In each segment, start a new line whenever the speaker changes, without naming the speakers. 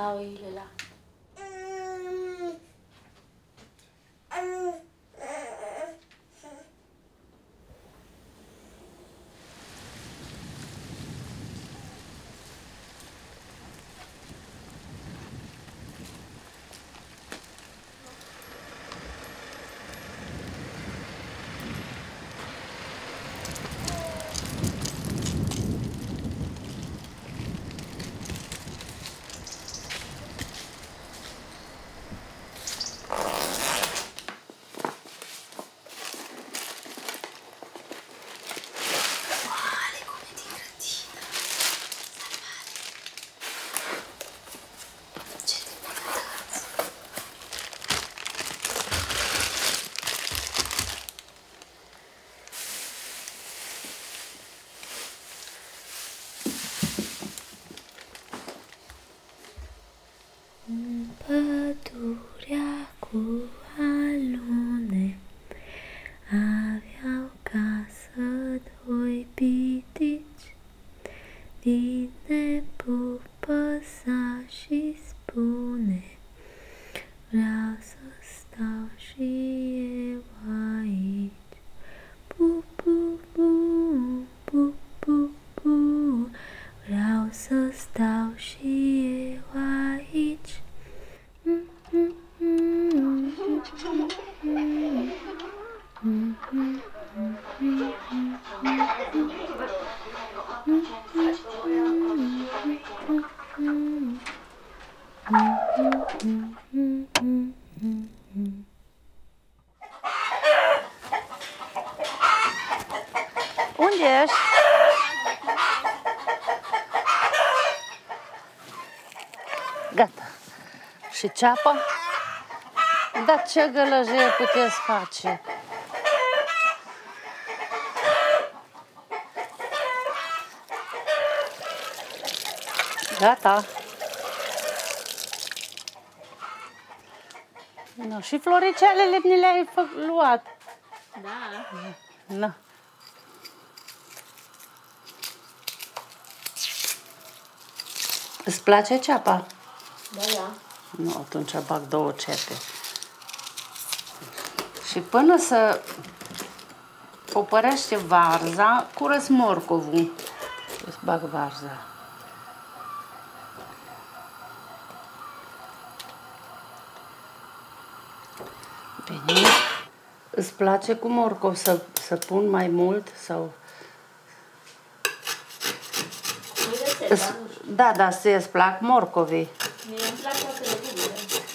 la oile la.
Pădurea cu alune aveau casă doi pitici. Vine pupă sa și spune: vreau să stau și eu aici. Pu, pu, pu, pu, pu, pu, vreau să stau și eu aici.
Unde ești? Gata. Și ceapa? Dar ce gălăgie puteți face? Gata. No, și floricelele ni le-ai luat.
Da.
No. Îți place ceapa?
Da.
Nu, atunci bag 2 cepe. Și până să popărește varza, curăț morcovul. Îți bag varza. Bine. Îți place cu morcov să pun mai mult sau... Da, dar îți plac morcovii.
Mie îmi plac toate legumile.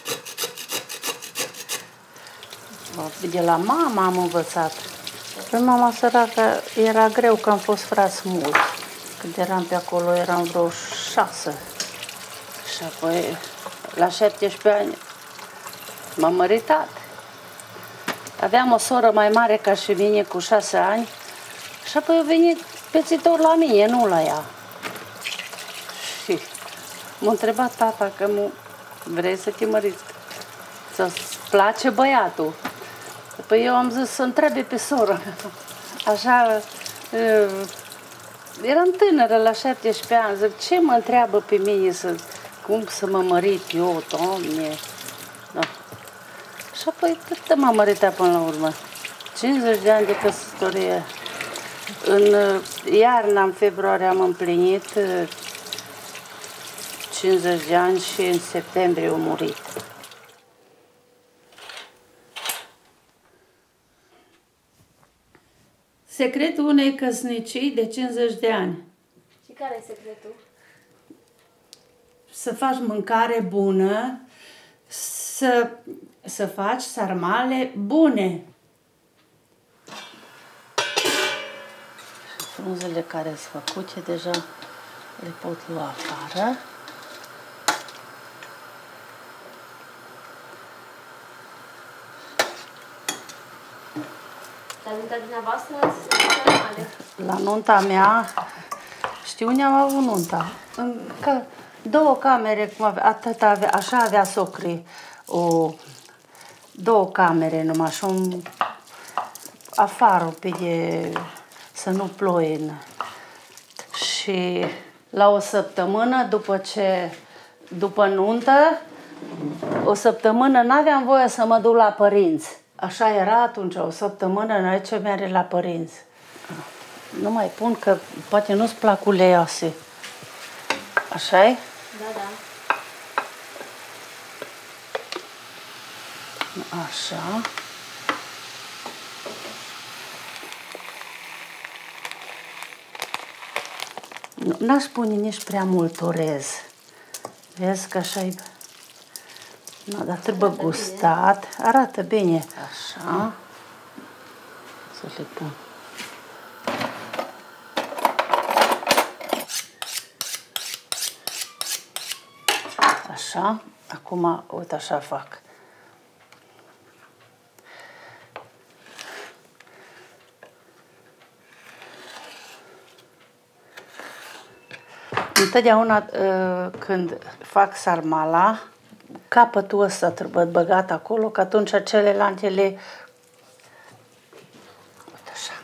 De la mama am învățat. Pe mama săracă era greu că am fost frați mulți. Când eram pe acolo eram vreo 6. Și apoi la 17 ani m-am măritat. Aveam o soră mai mare ca și mine cu 6 ani și apoi a venit pețitor la mine, nu la ea. Și m-a întrebat tata că vrei să te măriți, să-ți place băiatul. Păi eu am zis să întrebe pe soră. Așa, eram tânără la 17 ani, zic, ce mă întreabă pe mine, cum să mă mărit eu, Doamne. Da. Și apoi cât m-am măritat până la urmă? 50 de ani de căsătorie. În iarna, în februarie, am împlinit 50 de ani și în septembrie a murit. Secretul unei căsnicii de 50 de ani.
Și care e secretul?
Să faci mâncare bună, să faci sarmale bune. Și frunzele care sunt făcute deja le pot lua afară.
La nunta dumneavoastră sunt sarmale.
La nunta mea, știu unde am avut nunta? În 2 camere, cum avea, așa avea socrii. 2 camere numai și afară pe să nu ploie. Și la o săptămână, după ce după nuntă, o săptămână n-aveam voie să mă duc la părinți. Așa era atunci, o săptămână înainte ce merge la părinți. Nu mai pun că poate nu-ți plac uleioase. Așa-i?
Da, da.
Așa. N-aș pune nici prea mult orez. Vezi că așa-i... No, dar trebuie gustat. Arată bine. Așa. Să le pun. Așa. Acum, uite, așa fac. Întotdeauna când fac sarmala, capătul ăsta trebuie băgat acolo, că atunci celelalte uite așa.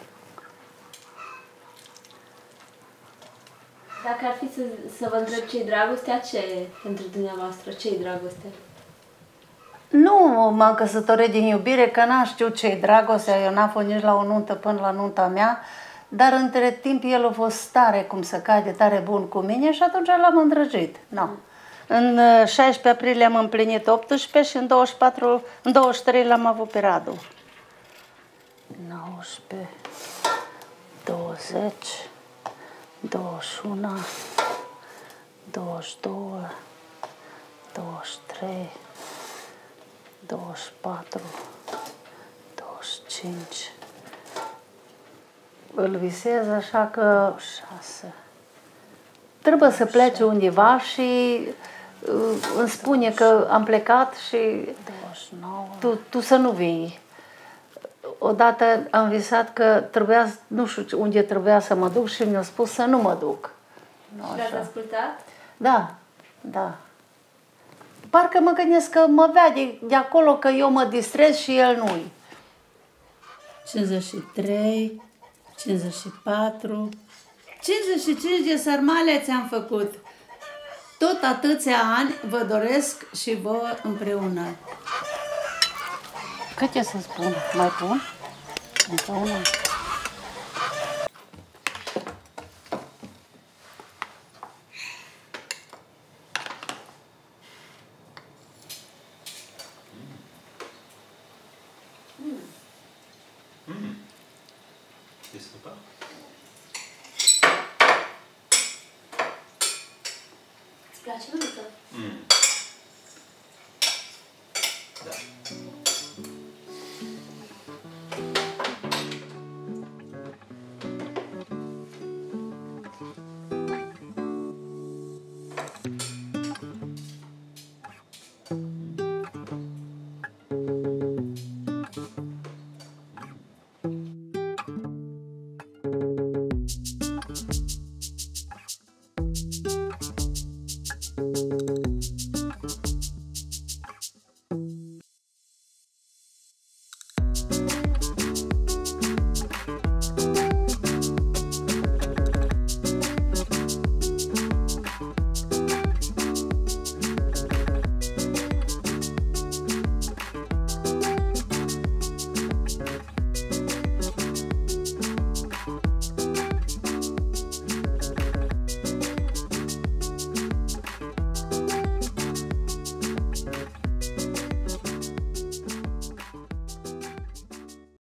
Dacă ar fi să vă întreb ce-i dragostea, ce pentru dumneavoastră? Ce-i dragostea?
Nu m-am căsătorit din iubire, că n-am știut ce-i dragostea, eu n-am fost nici la o nuntă până la nunta mea, dar între timp el a fost tare, cum să cade, tare bun cu mine și atunci l-am îndrăgit. No. În 16 aprilie am împlinit 18 și în 23 l-am avut pe Radu. 19, 20, 21, 22, 23, 24, 25. Îl visez așa că 6. Trebuie să plece undeva și îmi spune că am plecat și 29. Tu să nu vii. Odată am visat că trebuia, nu știu unde trebuia să mă duc și mi-a spus să nu mă duc.
Și l-ați ascultat?
Da, da. Parcă mă gândesc că mă vede de acolo că eu mă distrez și el nu-i. 53, 54, 55 de sarmale ți-am făcut. Tot atâția ani vă doresc și vă împreună. Câte să spun? Mai pun? Încă una.
C'est sympa.
Îți place mânuță?